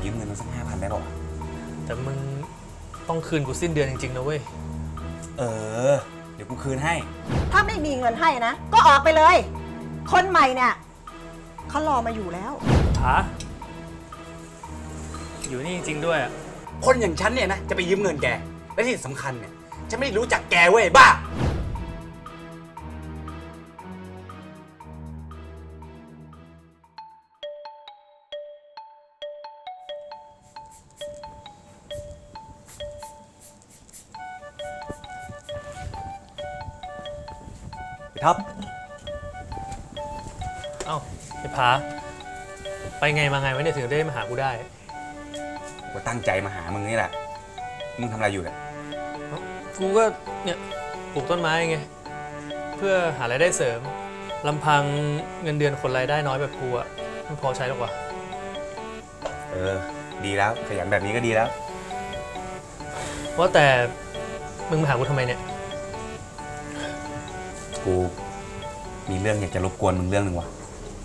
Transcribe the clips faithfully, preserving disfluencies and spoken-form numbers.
ยืมเงินมาสักห้าพันได้ป่าวแต่มึงต้องคืนกูสิ้นเดือนจริงๆนะเว้ยเออเดี๋ยวกูคืนให้ถ้าไม่มีเงินให้นะก็ออกไปเลยคนใหม่เนี่ยเขารอมาอยู่แล้วฮะอยู่นี่จริงๆด้วยอ่ะคนอย่างฉันเนี่ยนะจะไปยืมเงินแกและที่สำคัญเนี่ยฉันไม่รู้จักแกเว้ยบ้าท็อปเอ้าไอ้ผาไปไงมาไงวะเนี่ยถึงได้มาหากูได้กูตั้งใจมาหามึงนี่แหละมึงทำอะไรอยู่เนี่ยกูก็เนี่ยปลูกต้นไม้ไงเพื่อหารายได้เสริมลำพังเงินเดือนคนรายได้น้อยแบบกูอะไม่พอใช้หรอกวะเออดีแล้วขยันแบบนี้ก็ดีแล้วว่าแต่มึงมาหากูทำไมเนี่ยกูมีเรื่องอยากจะรบกวนมึงเรื่องหนึ่งวะ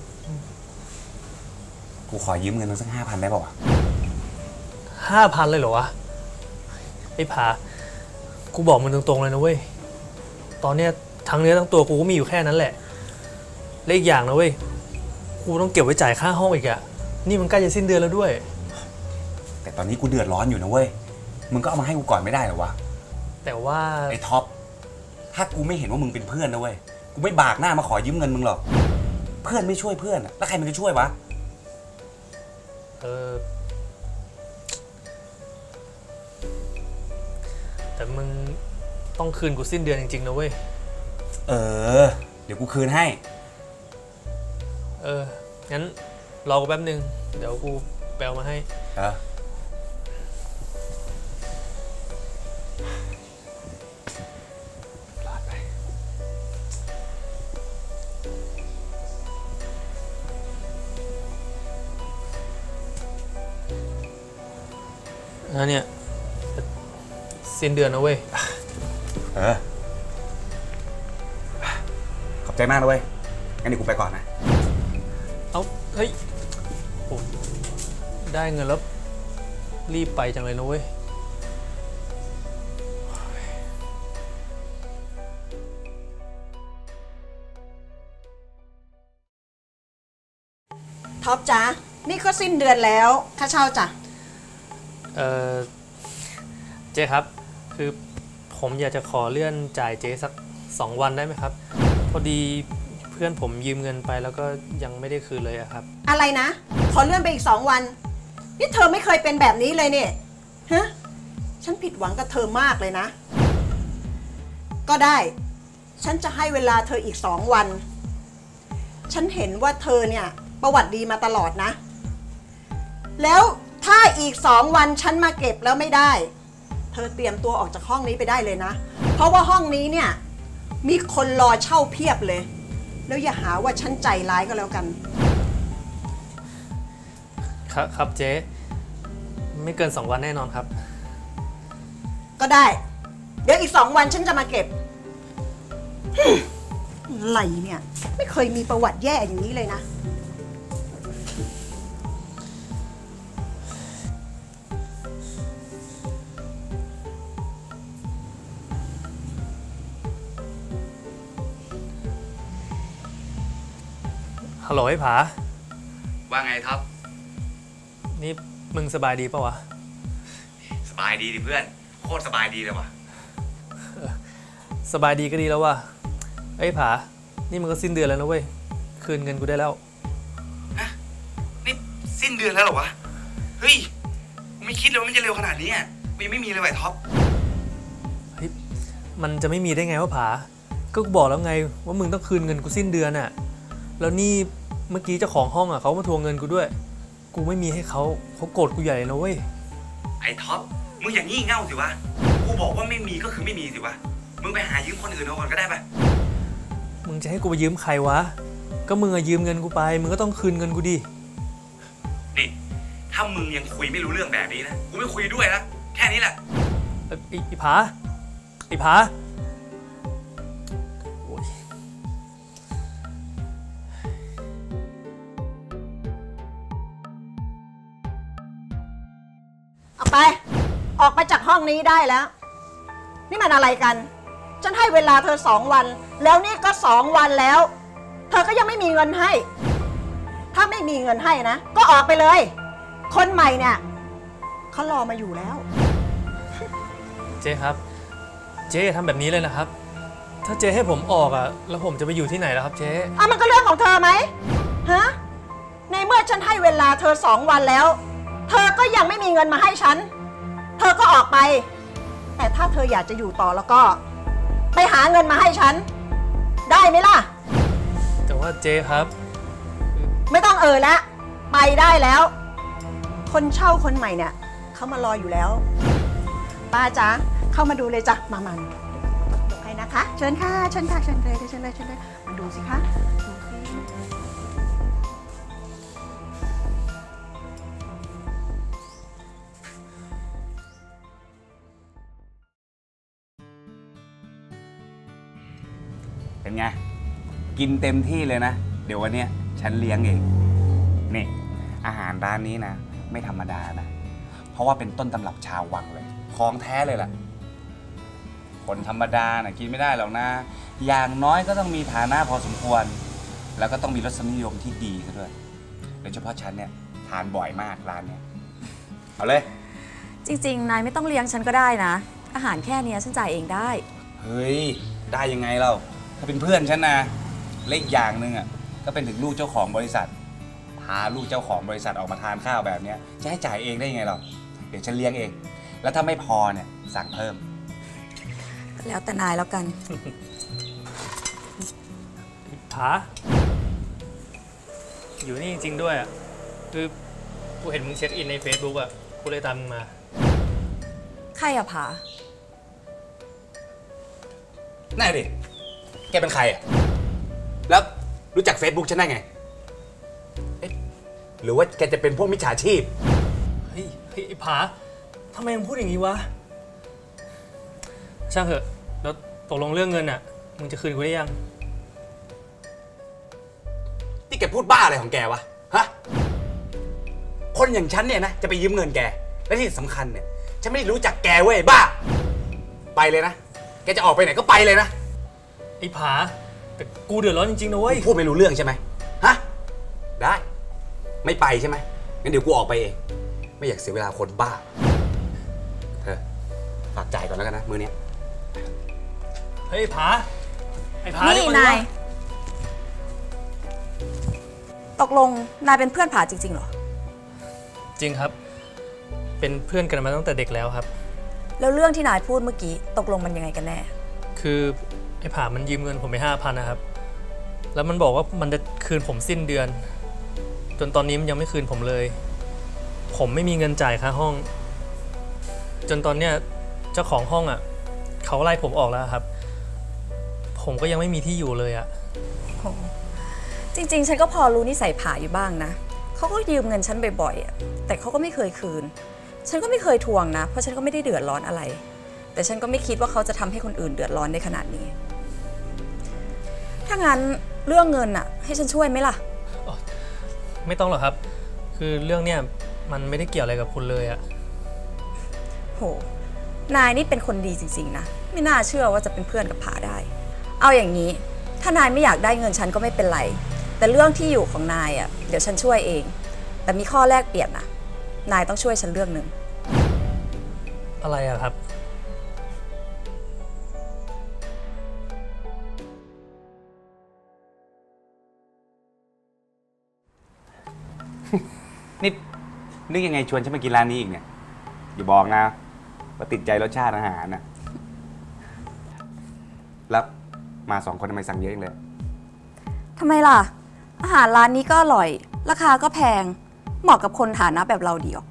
กูขอยืมเงินมึงสักห้าพันได้ป่าววะห้าพันเลยเหรอวะไอ้ผากูบอกมึงตรงๆเลยนะเว้ยตอนเนี้ยทั้งเนื้อทั้งตัวกูก็มีอยู่แค่นั้นแหละและอีกอย่างนะเว้ยกูต้องเก็บไว้จ่ายค่าห้องอีกอะนี่มันใกล้จะสิ้นเดือนแล้วด้วยแต่ตอนนี้กูเดือดร้อนอยู่นะเว้ยมึงก็เอามาให้กูก่อนไม่ได้หรอวะแต่ว่าไอ้ท็อปถ้ากูไม่เห็นว่ามึงเป็นเพื่อนนะเว้ยกูไม่บากหน้ามาขอยืมเงินมึงหรอกเพื่อนไม่ช่วยเพื่อนแล้วใครมันจะช่วยวะเออแต่มึงต้องคืนกูสิ้นเดือนจริงๆนะเว้ยเออเดี๋ยวกูคืนให้เอองั้นรอกูแป๊บนึงเดี๋ยวกูแปลมาให้เออแล้วเนี่ยสิ้นเดือนนะเว้ยเออขอบใจมากนะเว้ยงั้นเดี๋ยวกูไปก่อนนะเอาเฮ้ยโอ้ได้เงินแล้วรีบไปจังเลยนะเว้ยท็อปจ้ะนี่ก็สิ้นเดือนแล้วค่าเช่าจ้ะเออเจ๊ครับคือผมอยากจะขอเลื่อนจ่ายเจ๊สักสองวันได้ไหมครับพอดีเพื่อนผมยืมเงินไปแล้วก็ยังไม่ได้คืนเลยอะครับอะไรนะขอเลื่อนไปอีกสองวันนี่เธอไม่เคยเป็นแบบนี้เลยเนี่ยฮะฉันผิดหวังกับเธอมากเลยนะก็ได้ฉันจะให้เวลาเธออีกสองวันฉันเห็นว่าเธอเนี่ยประวัติดีมาตลอดนะแล้วถ้าอีกสองวันฉันมาเก็บแล้วไม่ได้เธอเตรียมตัวออกจากห้องนี้ไปได้เลยนะเพราะว่าห้องนี้เนี่ยมีคนรอเช่าเพียบเลยแล้วอย่าหาว่าฉันใจร้ายก็แล้วกันครับครับเจ๊ไม่เกินสองวันแน่นอนครับก็ได้เดี๋ยวอีกสองวันฉันจะมาเก็บอะไรเนี่ยไม่เคยมีประวัติแย่อย่างนี้เลยนะฮัลโหลไอ้ผาว่าไงท็อปนี่มึงสบายดีป่าววะสบายดีดิเพื่อนโคตรสบายดีเลยว่ะสบายดีก็ดีแล้วว่ะไอ้ผานี่มันก็สิ้นเดือนแล้วนะเว้ยคืนเงินกูได้แล้วฮะนี่สิ้นเดือนแล้วเหรอวะเฮ้ยกูไม่คิดเลยว่ามันจะเร็วขนาดนี้กูยังไม่มีเลยว่ะท็อปเฮ้ยมันจะไม่มีได้ไงวะผาก็กูบอกแล้วไงว่ามึงต้องคืนเงินกูสิ้นเดือนอะแล้วนี่เมื่อกี้เจ้าของห้องอ่ะเขามาทวงเงินกูด้วยกูไม่มีให้เขาเขาโกรธกูใหญ่เลยนะเว้ยไอ้ท็อปมึงอย่างงี้เง่าสิวะกูบอกว่าไม่มีก็คือไม่มีสิวะมึงไปหายืมคนอื่นเอาก่อนก็ได้ปะมึงจะให้กูไปยืมใครวะก็มึงอะยืมเงินกูไปมึงก็ต้องคืนเงินกูดินี่ถ้ามึงยังคุยไม่รู้เรื่องแบบนี้นะกูไม่คุยด้วยนะแค่นี้แหละไอ้ไอ้ผาไอ้ผาออกไป ออกไปจากห้องนี้ได้แล้ว นี่มันอะไรกัน ฉันให้เวลาเธอสองวัน แล้วนี่ก็สองวันแล้ว เธอก็ยังไม่มีเงินให้ ถ้าไม่มีเงินให้นะ ก็ออกไปเลย คนใหม่เนี่ยเขารอมาอยู่แล้วเจ๊ครับ เจ๊อย่าทำแบบนี้เลยนะครับ ถ้าเจ๊ให้ผมออกอ่ะแล้วผมจะไปอยู่ที่ไหนล่ะครับเจ๊อ่ะมันก็เรื่องของเธอไหมฮะ ในเมื่อฉันให้เวลาเธอสองวันแล้ว เธอก็ยังไม่มีเงินมาให้ฉัน เธอก็ออกไป แต่ถ้าเธออยากจะอยู่ต่อแล้วก็ ไปหาเงินมาให้ฉัน ได้ไหมล่ะแต่ว่าเจ๊ครับไม่ต้องเอ่ยแล้ว ไปได้แล้ว คนเช่าคนใหม่เนี่ยเขามารออยู่แล้ว ป้าจ๊ะเข้ามาดูเลยจ้ะมามันยกให้นะคะ เชิญค่ะเชิญค่ะเชิญเลยเชิญเลยเชิญเลยมาดูสิคะดูสิเป็นไง กินเต็มที่เลยนะ เดี๋ยววันเนี้ยฉันเลี้ยงเอง นี่ อาหารร้านนี้นะ ไม่ธรรมดานะ เพราะว่าเป็นต้นตำรับชาววังเลย ของแท้เลยล่ะ คนธรรมดานะกินไม่ได้หรอกนะ อย่างน้อยก็ต้องมีฐานะพอสมควร แล้วก็ต้องมีรสนิยมที่ดีซะด้วย โดยเฉพาะฉันเนี่ยทานบ่อยมากร้านเนี้ยเอาเลยจริงๆ นายไม่ต้องเลี้ยงฉันก็ได้นะ อาหารแค่นี้ฉันจ่ายเองได้เฮ้ย ได้ยังไงเราถ้าเป็นเพื่อนฉันนะเล็กอย่างหนึ่งอ่ะก็เป็นถึงลูกเจ้าของบริษัทพาลูกเจ้าของบริษัทออกมาทานข้าวแบบนี้จะให้จ่ายเองได้ยังไงเราเดี๋ยวฉันเลี้ยงเอง แล้วถ้าไม่พอเนี่ยสั่งเพิ่มแล้วแต่นายแล้วกันผาอยู่นี่จริงๆด้วยอ่ะคือกูเห็นมึงเช็คอินใน Facebook อ่ะกูเลยตามมึงมาใครอะผานั่นดิแกเป็นใครอ่ะแล้วรู้จัก Facebook ฉันได้ไงเอ๊ะหรือว่าแกจะเป็นพวกมิจฉาชีพเฮ้ยเฮ้ยไอ้ผาทำไมมึงพูดอย่างนี้วะ ช่างเถอะแล้วตกลงเรื่องเงินอ่ะมึงจะคืนกูได้ยังนี่แกพูดบ้าอะไรของแกวะ ฮะ คนอย่างฉันเนี่ยนะจะไปยืมเงินแก และที่สำคัญเนี่ยฉันไม่ได้รู้จักแกเว้ยบ้า ไปเลยนะ แกจะออกไปไหนก็ไปเลยนะไอ้ผาแต่กูเดือดร้อนจริงๆนะเว้ยพูดไม่รู้เรื่องใช่ไหมฮะ ได้ ไม่ไปใช่ไหมงั้นเดี๋ยวกูออกไปเอง ไม่อยากเสียเวลาคนบ้า เธอฝากจ่ายก่อนแล้วกันนะ มือเนี้ยเฮ้ยไอ้ผาไอ้ผานี่เดี๋ยวก่อนาวะย ตกลงนายเป็นเพื่อนผาจริงๆเหรอจริงครับ เป็นเพื่อนกันมาตั้งแต่เด็กแล้วครับแล้วเรื่องที่นายพูดเมื่อกี้ตกลงมันยังไงกันแน่คือไอ้ผามันยืมเงินผมไปห้าพันนะครับ แล้วมันบอกว่ามันจะคืนผมสิ้นเดือน จนตอนนี้มันยังไม่คืนผมเลย ผมไม่มีเงินจ่ายค่าห้อง จนตอนเนี้ยเจ้าของห้องอ่ะเขาไล่ผมออกแล้วครับ ผมก็ยังไม่มีที่อยู่เลยอ่ะโห จริงๆ ฉันก็พอรู้นิสัยผาอยู่บ้างนะ เขาก็ยืมเงินฉันบ่อยๆอะแต่เขาก็ไม่เคยคืน ฉันก็ไม่เคยทวงนะ เพราะฉันก็ไม่ได้เดือดร้อนอะไร แต่ฉันก็ไม่คิดว่าเขาจะทำให้คนอื่นเดือดร้อนได้ขนาดนี้ ถ้างั้นเรื่องเงินอะให้ฉันช่วยไหมล่ะไม่ต้องหรอกครับ คือเรื่องเนี้ยมันไม่ได้เกี่ยวอะไรกับคุณเลยอะโห นายนี่เป็นคนดีจริงๆนะ ไม่น่าเชื่อว่าจะเป็นเพื่อนกับผาได้ เอาอย่างนี้ ถ้านายไม่อยากได้เงินฉันก็ไม่เป็นไร แต่เรื่องที่อยู่ของนายอ่ะเดี๋ยวฉันช่วยเอง แต่มีข้อแลกเปลี่ยนนะ นายต้องช่วยฉันเรื่องหนึ่งอะไรอะครับนี่นึกยังไงชวนฉันมากินร้านนี้อีกเนี่ย อย่าบอกนะว่าติดใจรสชาติอาหารนะแล้วมาสองคนทำไมสั่งเยอะจังเลยทำไมล่ะ อาหารร้านนี้ก็อร่อย ราคาก็แพง เหมาะกับคนฐานะแบบเราดีออก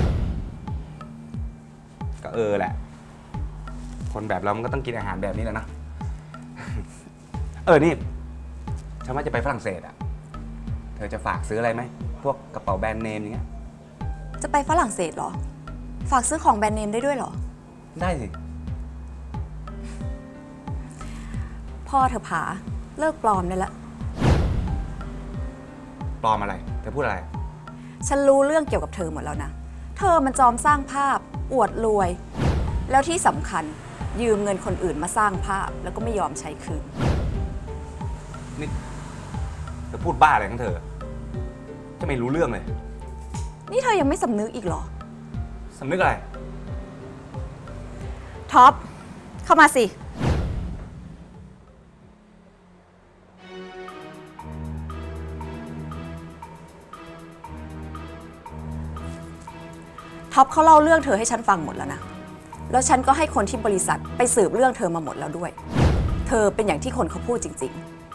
ก็เออแหละ คนแบบเรามันก็ต้องกินอาหารแบบนี้แหละนะ เออ นี่ ฉันว่าจะไปฝรั่งเศสอะเธอจะฝากซื้ออะไรไหม พวกกระเป๋าแบรนด์เนมอย่างเงี้ยจะไปฝรั่งเศสเหรอ ฝากซื้อของแบรนด์เนมได้ด้วยเหรอได้สิพ่อเธอผาเลิกปลอมได้ละปลอมอะไร เธอพูดอะไรฉันรู้เรื่องเกี่ยวกับเธอหมดแล้วนะ เธอมันจอมสร้างภาพอวดรวย แล้วที่สำคัญยืมเงินคนอื่นมาสร้างภาพแล้วก็ไม่ยอมใช้คืนนี่เธอพูดบ้าอะไรของเธอ จะไม่รู้เรื่องเลยนี่เธอยังไม่สำนึกอีกเหรอสำนึกอะไรท็อป เข้ามาสิ ท็อปเขาเล่าเรื่องเธอให้ฉันฟังหมดแล้วนะ แล้วฉันก็ให้คนที่บริษัทไปสืบเรื่องเธอมาหมดแล้วด้วย เธอเป็นอย่างที่คนเขาพูดจริง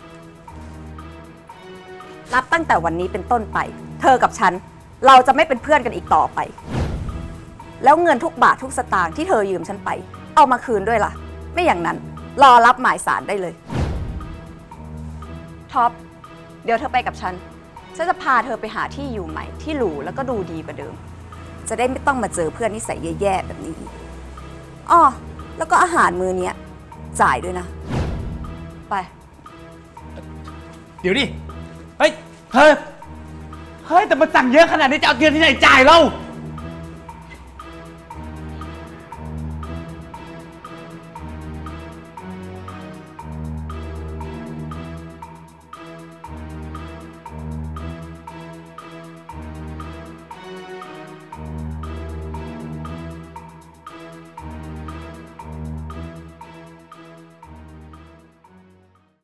ๆ นับตั้งแต่วันนี้เป็นต้นไป เธอกับฉัน เราจะไม่เป็นเพื่อนกันอีกต่อไป แล้วเงินทุกบาททุกสตางค์ที่เธอยืมฉันไป เอามาคืนด้วยล่ะ ไม่อย่างนั้นรอรับหมายสารได้เลย ท็อป เดี๋ยวเธอไปกับฉัน ฉันจะพาเธอไปหาที่อยู่ใหม่ที่หรูแล้วก็ดูดีกว่าเดิม จะได้ไม่ต้องมาเจอเพื่อนนิสัยแย่ๆแบบนี้อ้อแล้วก็อาหารมื้อนี้จ่ายด้วยนะ ไปเดี๋ยวดิ เฮ้ย เธอ เฮ้ย แต่มาสั่งเยอะขนาดนี้จะเอาเงินที่ไหนจ่ายเรา